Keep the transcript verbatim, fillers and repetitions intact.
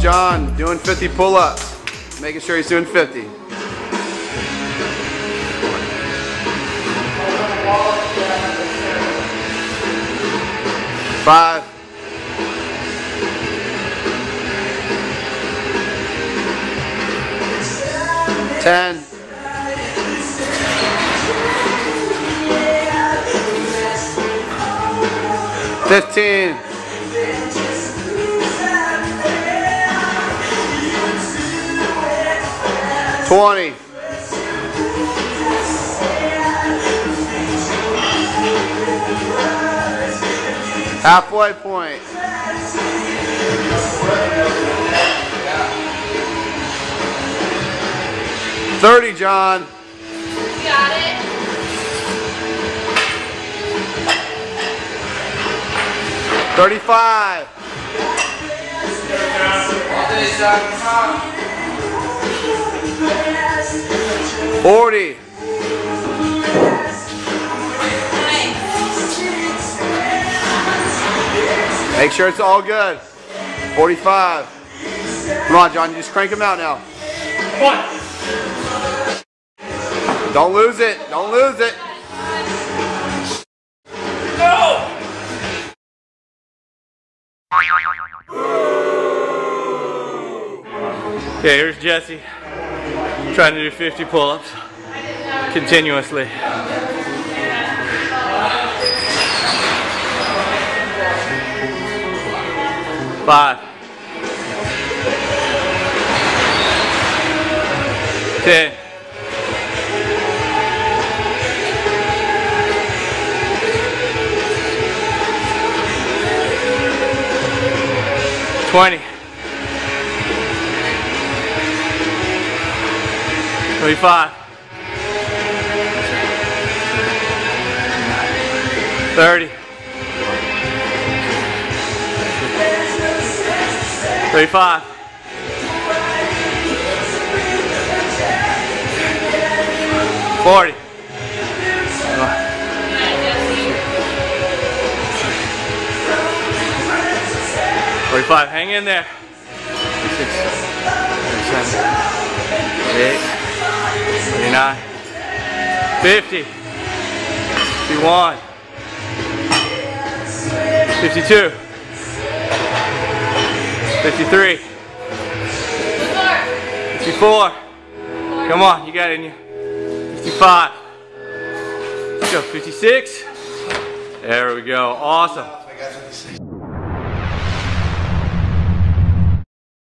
John doing fifty pull-ups. Making sure he's doing fifty. Five. Ten. Fifteen. Twenty. Halfway point. Thirty, John. You got it. Thirty-five. Forty. Make sure it's all good. Forty-five. Come on, John. You just crank them out now. One. Don't lose it. Don't lose it. No. Okay, here's Jesse trying to do fifty pull-ups continuously. Five. Ten. Twenty. Twenty-five. Thirty. Thirty-five. Forty. Forty-five. Hang in there. Thirty-six. Thirty-seven. Thirty-eight. Thirty-nine. Fifty. Fifty-one. Fifty-two. Fifty-three. Fifty-four. Come on, you got it in you. Fifty-five. Let's go. Fifty-six. There we go. Awesome.